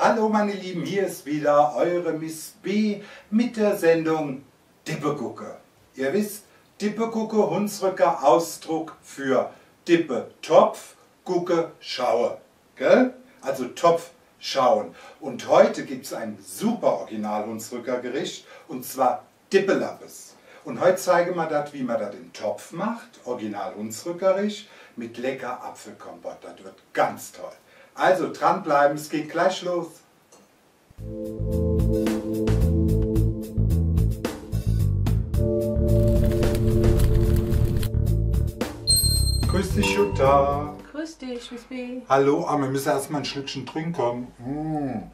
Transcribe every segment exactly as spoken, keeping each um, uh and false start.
Hallo meine Lieben, hier ist wieder eure Miss B mit der Sendung Dippegucke. Ihr wisst, Dippegucke, Hunsrücker Ausdruck für Dippe Topf, Gucke Schaue. Gell? Also Topf schauen. Und heute gibt es ein super Original Hunsrücker Gericht und zwar Dippelappes. Und heute zeige wir das, wie man das im Topf macht, original Hunsrückerisch, mit lecker Apfelkompott. Das wird ganz toll. Also dranbleiben, es geht gleich los. Grüß dich, Jutta. Grüß dich, Miss B. Hallo, aber wir müssen erstmal ein Schlückchen trinken. Mm.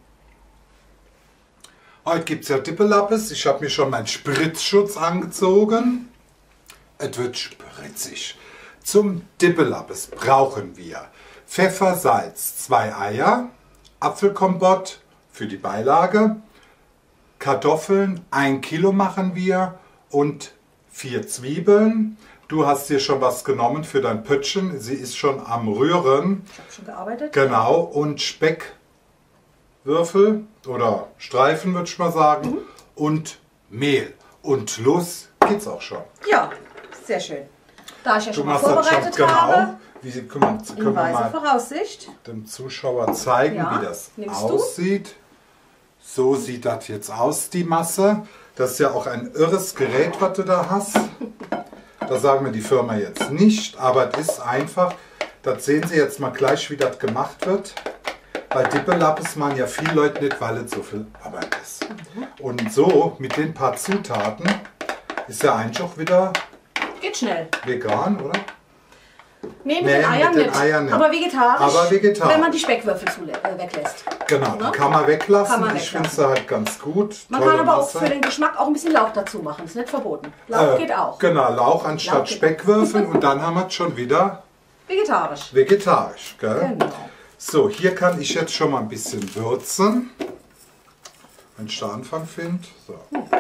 Heute gibt es ja Dippelappes. Ich habe mir schon meinen Spritzschutz angezogen. Es wird spritzig. Zum Dippelappes brauchen wir Pfeffer, Salz, zwei Eier, Apfelkompott für die Beilage, Kartoffeln, ein Kilo machen wir und vier Zwiebeln. Du hast dir schon was genommen für dein Pöttchen. Sie ist schon am Rühren. Ich habe schon gearbeitet. Genau. Und Speckwürfel oder Streifen, würde ich mal sagen. Mhm. Und Mehl. Und los geht's auch schon. Ja, sehr schön. Da ich ja schon du mal machst vorbereitet das schon, habe, genau. Wie, können wir, können in wir weiser mal Voraussicht. dem Zuschauer zeigen, Ja, wie das nimmst aussieht. So sieht das jetzt aus, die Masse. Das ist ja auch ein irres Gerät, was du da hast. Das sagen wir die Firma jetzt nicht, aber es ist einfach, das sehen Sie jetzt mal gleich, wie das gemacht wird. Bei Dippelappes machen ja viele Leute nicht, weil es so viel Arbeit ist. Mhm. Und so, mit den paar Zutaten, ist ja eigentlich auch wieder Geht schnell. vegan, oder? Nee, mit Nee, den Eiern, mit den nicht. Eiern nicht. Aber vegetarisch, Aber vegetarisch. wenn man die Speckwürfel zule äh, weglässt. Genau, Ne? die kann man weglassen. Kann man ich finde weglassen. sie halt ganz gut. Man Tolle kann aber Masse. auch für den Geschmack auch ein bisschen Lauch dazu machen. Ist nicht verboten. Lauch Äh, geht auch. Genau, Lauch anstatt Lauch geht Speckwürfel und dann haben wir es schon wieder Vegetarisch. vegetarisch. Gell? Genau. So, hier kann ich jetzt schon mal ein bisschen würzen. Wenn ich den Anfang finde. So.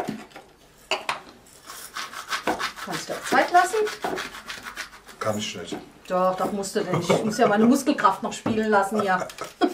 Kannst du auch Zeit lassen? Kann ich nicht. Doch, doch musst du denn. Ich muss ja meine Muskelkraft noch spielen lassen, ja.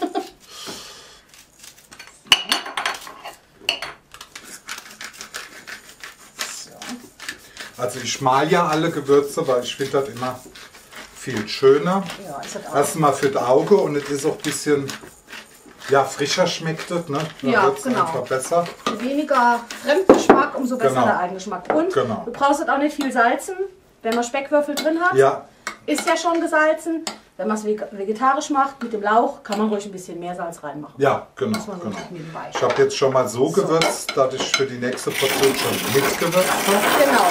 Also ich mal ja alle Gewürze, weil ich finde das immer viel schöner. Ja, ist das auch. Erstmal für das Auge und es ist auch ein bisschen ja, frischer schmeckt es, ne? Dann Ja, wird's genau. einfach besser. Je weniger Fremdgeschmack, umso besser Genau. der Eigengeschmack. Und Genau. du brauchst es auch nicht viel salzen, wenn man Speckwürfel drin hat. Ja, Ist ja schon gesalzen. Wenn man es vegetarisch macht mit dem Lauch, kann man ruhig ein bisschen mehr Salz reinmachen. ja, genau. Muss man so genau. nebenbei. Ich habe jetzt schon mal so gewürzt, dass ich für die nächste Portion schon mitgewürzt habe. Genau.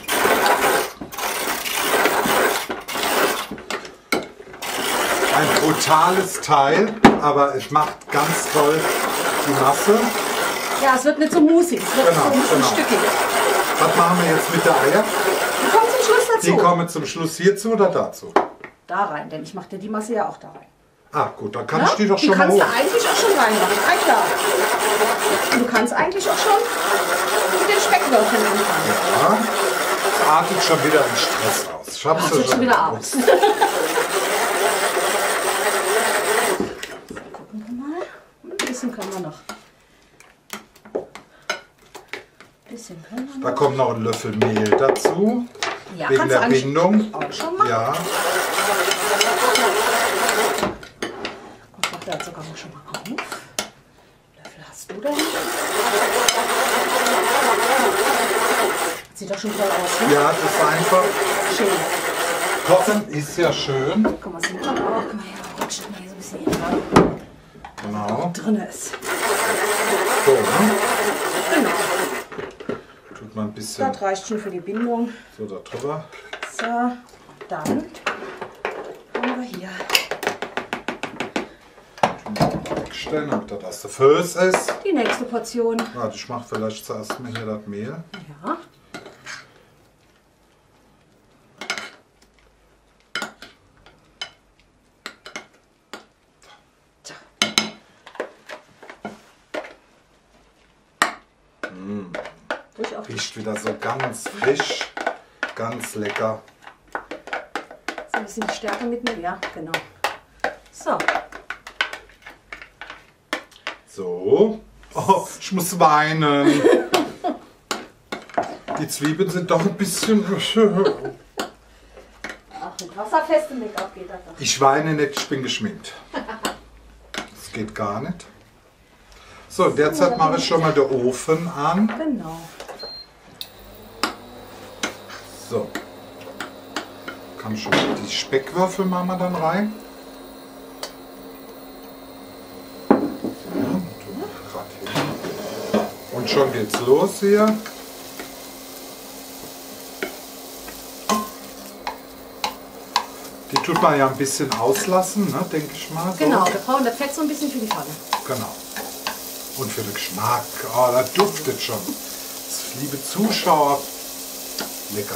Ein brutales Teil, aber es macht ganz toll die Masse. Ja, es wird nicht so musig, es wird Genau, so ein bisschen genau. stückig. Was machen wir jetzt mit der Eier? Die kommen zum Schluss dazu. Die kommen zum Schluss hierzu oder dazu? Da rein, denn ich mache dir die Masse ja auch da rein. Ah gut, dann kann Ja? ich die doch Die schon mal kannst hoch. du eigentlich auch schon reinmachen. Ah, klar. Und du kannst eigentlich auch schon mit den Speckwürfeln anfangen. Ja, das artet schon wieder in Stress aus. Ich hab's Das ja ist schon wieder aus. gewusst. Gucken wir mal. Ein bisschen können wir noch. Ein bisschen können wir Da noch. kommt noch ein Löffel Mehl dazu, Ja, wegen kannst der du eigentlich Bindung. auch schon machen. Ja, Ich mach da jetzt sogar noch schon mal auf. Löffel hast du denn? Sieht doch schon toll aus, ne? ja, das ist einfach. Schön. Kochen ist ja schön. Guck mal, sieht man auch. Guck mal hier, rutscht mal hier so ein bisschen hin, ne? Genau. Drin ist. So, ne? Genau. Tut man ein bisschen Das reicht schon für die Bindung. so da drüber. So, dann haben wir hier. Wegstellen, damit das erste Föß ist. Die nächste Portion. Warte, ich mache vielleicht zuerst mal hier das Mehl. Ja. So. Ruhig auf die Riecht wieder so ganz frisch, ganz lecker. So ein bisschen die Stärke mitnehmen. Ja, genau. So. So. Oh, ich muss weinen. Die Zwiebeln sind doch ein bisschen... Ach, mit wasserfestem Make-up geht das doch. Ich weine nicht, ich bin geschminkt. Das geht gar nicht. So, derzeit mache ich schon mal den Ofen an. Genau. So. Kann schon mal die Speckwürfel machen wir dann rein. Ja, grad hier. Und schon geht's los hier. Die tut man ja ein bisschen auslassen, ne, denke ich mal. So. Genau, wir brauchen das Fett so ein bisschen für die Pfanne. Genau. Und für den Geschmack. Oh, das duftet schon. Das, liebe Zuschauer, lecker.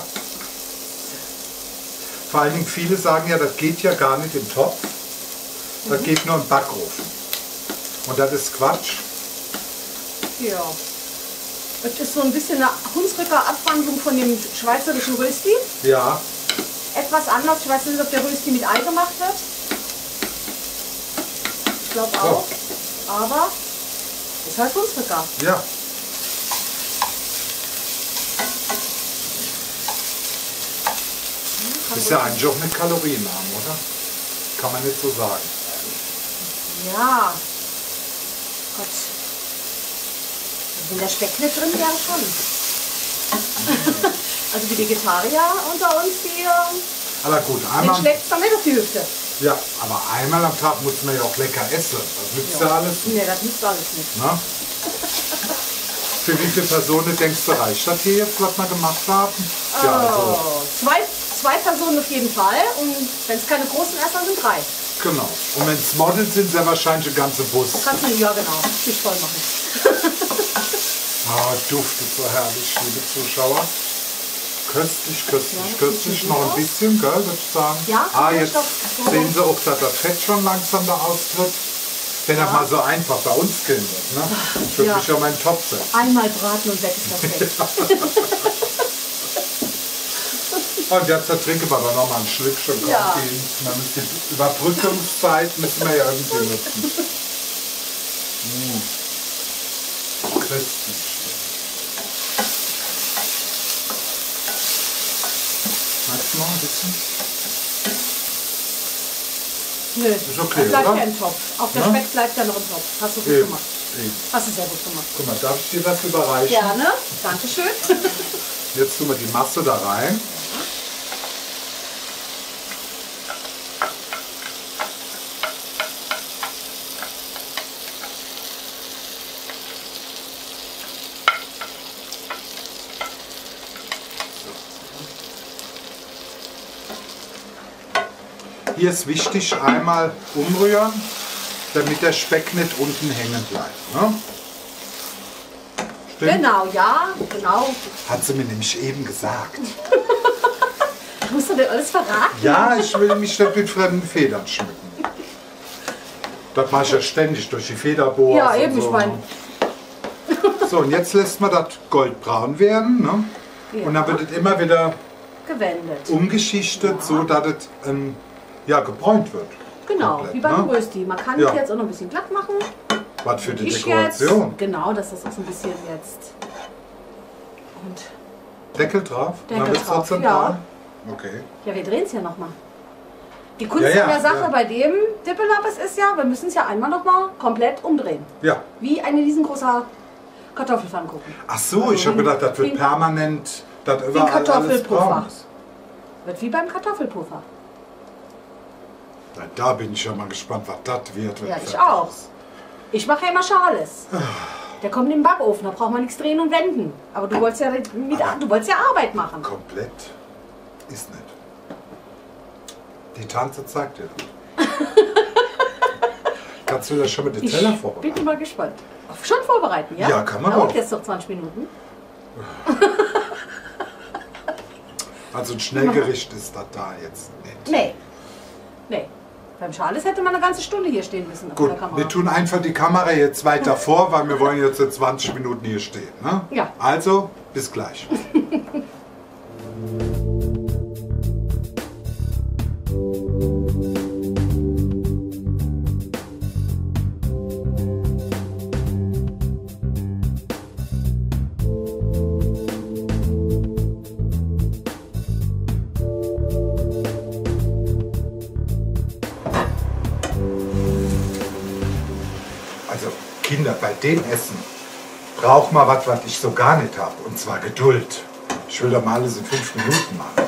Vor allen Dingen viele sagen ja, das geht ja gar nicht im Topf. Das mhm. geht nur im Backofen. Und das ist Quatsch. Ja. Das ist so ein bisschen eine Hunsrücker Abwandlung von dem schweizerischen Rösti. Ja. Etwas anders. Ich weiß nicht, ob der Rösti mit Ei gemacht wird. Ich glaube auch. So. Aber ist halt Hunsrücker. Ja. Ist ja eigentlich auch nicht kalorienarm, oder? Kann man nicht so sagen. Ja. Gott. Wenn der Speck nicht drin wäre, schon. Also die Vegetarier unter uns, die... Aber gut, den einmal... schlägt es dann nicht auf die Hüfte. Ja, aber einmal am Tag muss man ja auch lecker essen. Das nützt ja, ja alles. Nee, das nützt alles nicht. Na? Für wie viele Personen denkst du, reicht das hier jetzt, was wir gemacht haben? Oh, Ja, also, zwei, zwei Personen auf jeden Fall. Und wenn es keine großen Esser sind, drei. genau. Und wenn es Models sind, sehr wahrscheinlich ein ganzer Bus. Kannst du, ja genau, Tisch voll machen. Ah, duftet so herrlich, liebe Zuschauer. Köstlich, köstlich, Ja, köstlich. Noch ein bisschen, gell, würde ich sagen. Ja, ah, jetzt doch, so. sehen Sie auch, dass das Fett schon langsam da austritt. Wenn das mal so einfach bei uns gehen wird, ne? Ich würde Ja. mich ja meinen Topf setzen. Einmal braten und weg ist das Fett. Und jetzt trinken wir dann noch mal ein Schlückchen Ja. Kaffee. Dann ist die Überbrückungszeit müssen wir ja irgendwie nutzen. Mmh. Köstlich. Magst du noch ein bisschen? Nö, Ist okay, das bleibt oder? ja im Topf. Auch der Ja? Speck bleibt ja noch im Topf. Hast du gut Eben, gemacht. eben. Hast du sehr gut gemacht. Guck mal, darf ich dir was überreichen? Gerne. Dankeschön. Jetzt tun wir die Masse da rein. Hier ist wichtig, einmal umrühren, damit der Speck nicht unten hängen bleibt. Ne? Stimmt? Genau, ja, genau. Hat sie mir nämlich eben gesagt. Musst du dir alles verraten? Ja, ich will mich nicht mit fremden Federn schmücken. Das mache ich ja ständig durch die Federbohrer. Ja, eben, so. ich meine. So, und jetzt lässt man das goldbraun werden. Ne? Ja. Und dann wird es immer wieder Gewendet. umgeschichtet, Ja. so dass es ähm, ja, gebräunt wird. Genau, Komplett, wie beim ne? Rösti. Man kann Ja. es jetzt auch noch ein bisschen glatt machen. Was für die Ich Dekoration. jetzt, genau, dass das auch so ein bisschen jetzt. Und Deckel drauf? Deckel Dann wird's drauf, trotzdem ja. braun? Okay. ja, wir drehen es ja nochmal. Die Kunst Ja, ja, an der Sache ja. bei dem Dippelappes ist ja, wir müssen es ja einmal nochmal komplett umdrehen. Ja. Wie ein riesengroßer Kartoffelpfannkuchen. Ach so, ich habe gedacht, das wird Wie- permanent, das Wie ein überall alles Kartoffelpuffer. braun ist. Wird wie beim Kartoffelpuffer. Na, da bin ich ja mal gespannt, was das wird. wenn Ja, es ich fertig auch. ist. Ich mache ja immer Schales. Der kommt in den Backofen, da braucht man nichts drehen und wenden. Aber du wolltest ja, mit, du wolltest ja Arbeit machen. Komplett ist nicht. Die Tante zeigt dir das. Kannst du das schon mit den Ich Teller bin vorbereiten? mal gespannt. Schon vorbereiten, ja? Ja, kann man Dauert doch. jetzt noch zwanzig Minuten. Also ein Schnellgericht ist das da jetzt nicht. Nee. Nee. Beim Schales hätte man eine ganze Stunde hier stehen müssen. Auf Gut, der Kamera. wir tun einfach die Kamera jetzt weiter vor, weil wir wollen jetzt in zwanzig Minuten hier stehen. Ne? Ja. Also, bis gleich. Also Kinder, bei dem Essen braucht man was, was ich so gar nicht habe. Und zwar Geduld. Ich will doch mal alles in fünf Minuten machen.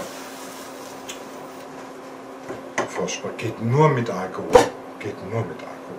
Furchtbar. Geht nur mit Alkohol. Geht nur mit Alkohol.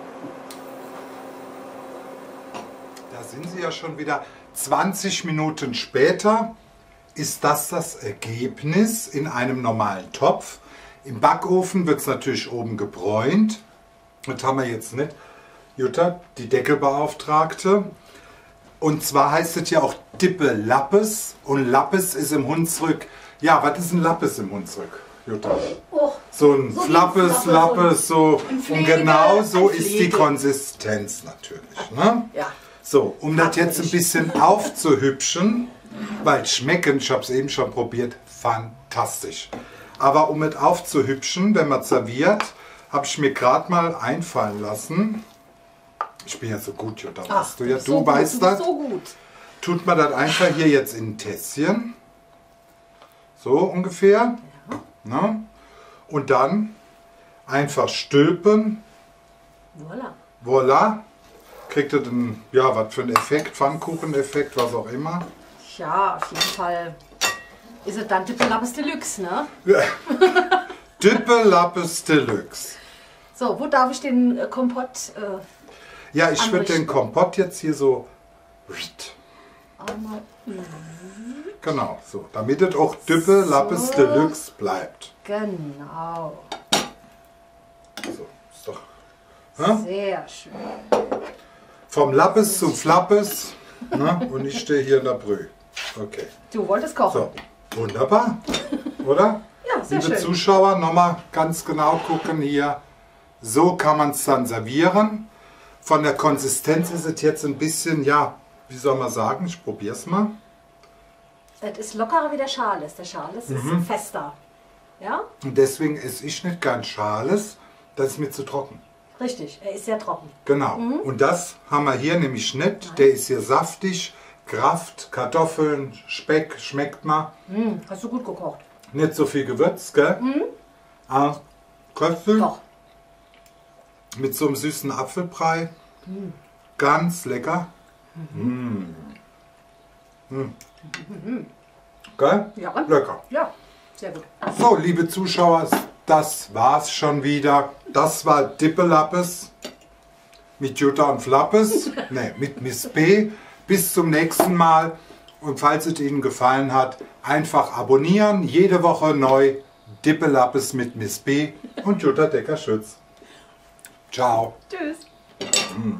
Da sind sie ja schon wieder. zwanzig Minuten später ist das das Ergebnis in einem normalen Topf. Im Backofen wird es natürlich oben gebräunt. Das haben wir jetzt nicht. Jutta, die Deckelbeauftragte. Und zwar heißt es ja auch Dippe Lappes. Und Lappes ist im Hunsrück. Ja, was ist ein Lappes im Hunsrück, Jutta? Oh, so ein so Flappes, Lappes, Lappes, so. ein Pflege, und genau so ein ist die Pflege. Konsistenz natürlich. Ne? Ja. So, um das jetzt ein bisschen aufzuhübschen, weil schmecken, ich habe es eben schon probiert, fantastisch. Aber um es aufzuhübschen, wenn man serviert, habe ich mir gerade mal einfallen lassen. Ich bin ja so gut, Jutta, Ach, weißt du ja, bist du so gut, weißt du das. bist so gut. Tut man das einfach hier jetzt in ein Tässchen. So ungefähr. Ja. Ne? Und dann einfach stülpen. Voilà. Voilà. Kriegt ihr den, ja, was für ein Effekt, Pfannkucheneffekt, was auch immer. Ja, auf jeden Fall ist es dann Dippe Lappes Deluxe, ne? Dippe Lappes Deluxe. So, wo darf ich den äh, Kompott äh, Ja, ich würde Anrichten. den Kompott jetzt hier so, einmal... genau, so, damit es auch Dippe Lappes So. Deluxe bleibt. Genau. So, ist doch, ne? Sehr schön. Vom Lappes zum Flappes, ne? Und ich stehe hier in der Brühe. Okay, Du wolltest kochen. so, wunderbar, oder? Ja, sehr Liebe schön. Zuschauer, nochmal ganz genau gucken hier. So kann man es dann servieren. Von der Konsistenz ist es jetzt ein bisschen, ja, wie soll man sagen, ich probiere es mal. Es ist lockerer wie der Schales. Der Schales Mhm. ist fester. Ja? Und deswegen esse ich nicht gern Schales, das ist mir zu trocken. Richtig, er ist sehr trocken. Genau. Und das haben wir hier nämlich nicht. Der ist hier saftig, Kraft, Kartoffeln, Speck, schmeckt mal. Hm, hast du gut gekocht. Nicht so viel Gewürz, gell? Mhm. Ah, Köpfe Doch. mit so einem süßen Apfelbrei. Ganz lecker. Mm. Mm. Gell? Ja. Lecker. Ja, sehr gut. So, liebe Zuschauer, das war's schon wieder. Das war Dippelappes mit Jutta und Flappes. Ne, mit Miss B. Bis zum nächsten Mal. Und falls es Ihnen gefallen hat, einfach abonnieren. Jede Woche neu. Dippelappes mit Miss B und Jutta Decker-Schütz. Ciao. Tschüss. Mm.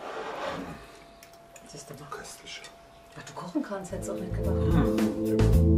Siehst du mal. Köstlich. Ach, du kochen kannst, hättest du auch nicht gedacht.